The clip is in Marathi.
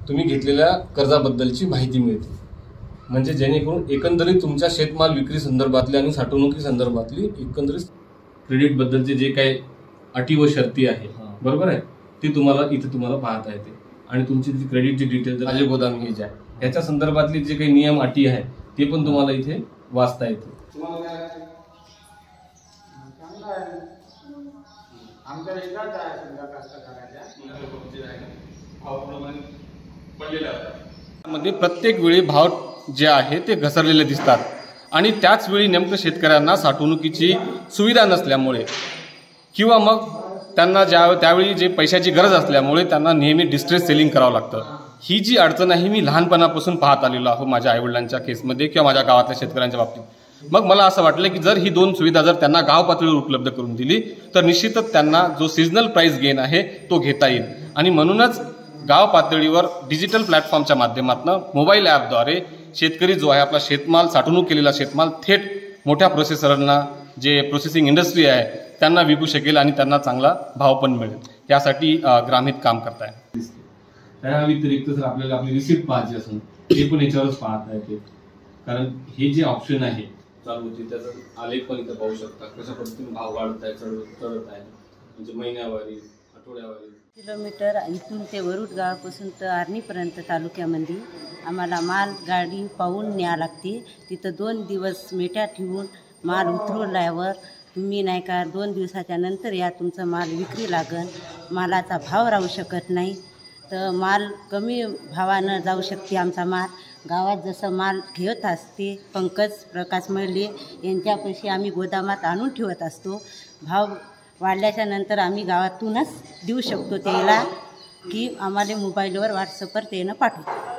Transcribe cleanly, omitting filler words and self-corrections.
तुम्ही घेतलेल्या कर्जाबद्दलची माहिती मिळते। म्हणजे जेणेकरून एकंदरीत तुमच्या शेतमाल विक्री संदर्भातली आणि साठवणुकी संदर्भातली एकंदरीत क्रेडिट बद्दलचे जे काही अटी व शर्ती आहे बरोबर आहे ती इथे तुम्हाला पाहता येते। आणि तुमची क्रेडिटची डिटेल माझे गोदाम हे जे आहे याच्या संदर्भातली जे काही नियम अटी आहे ते पण तुम्हाला इथे वाचता येते। मध्ये प्रत्येक वेळी भाव जे आहे ते घसरलेले दिसतात आणि त्याच वेळी नेमकं शेतकऱ्यांना साठवणुकीची सुविधा नसल्यामुळे किंवा मग त्यांना त्यावेळी जे पैशाची गरज असल्यामुळे त्यांना नेहमी डिस्ट्रेस सेलिंग करावं लागतं। ही जी अडचण आहे मी लहानपणापासून पाहत आलेलो आहे माझ्या आईवडिलांच्या केसमध्ये किंवा माझ्या गावातल्या शेतकऱ्यांच्या बाबतीत। मग मला असं वाटलं की जर ही दोन सुविधा जर त्यांना गाव पातळीवर उपलब्ध करून दिली तर निश्चितच त्यांना जो सीजनल प्राइस गेन आहे तो घेता येईल। आणि म्हणूनच गाव पातळीवर डिजिटल प्लॅटफॉर्मच्या माध्यमातून मोबाईल ॲपद्वारे शेतकरी जो आहे आपला शेतमाल साठवणूक केलेला शेतमाल थेट मोठ्या प्रोसेसरांना जे प्रोसेसिंग इंडस्ट्री आहे त्यांना विकू शकेल आणि त्यांना चांगला भाव पण मिळेल। यासाठी ग्रामहित काम करताय। त्या व्यतिरिक्त जर आपल्याला आपली रिसिप्ट पाहायची असेल ते पण याच्यावरच पाहता येते कारण हे जे ऑप्शन आहे चालू होते त्याचा आलेख पण इथं पाहू शकता कशा पद्धतीने भाव वाढत आहे चढत आहे म्हणजे महिन्यावारी आठवड्यावारी। किलोमीटर इथून ते वरुड गावापासून तर आर्णीपर्यंत तालुक्यामध्ये आम्हाला माल गाडी पाहून न्यावं लागते। तिथं 2 दिवस मेट्या ठेवून माल उतरवल्यावर तुम्ही नाही का 2 दिवसाच्या नंतर या तुमचा माल विक्री लागन। मालाचा भाव राहू शकत नाही तर माल कमी भावानं जाऊ शकते। आमचा माल गावात जसं माल ठेवत असते पंकज प्रकाश मळले यांच्यापाशी आम्ही गोदामात आणून ठेवत असतो। भाव वाढल्याच्या नंतर आम्ही गावातूनच देऊ शकतो त्याला की आम्हाला मोबाईलवर व्हॉट्सअपवर त्यानं पाठवतो।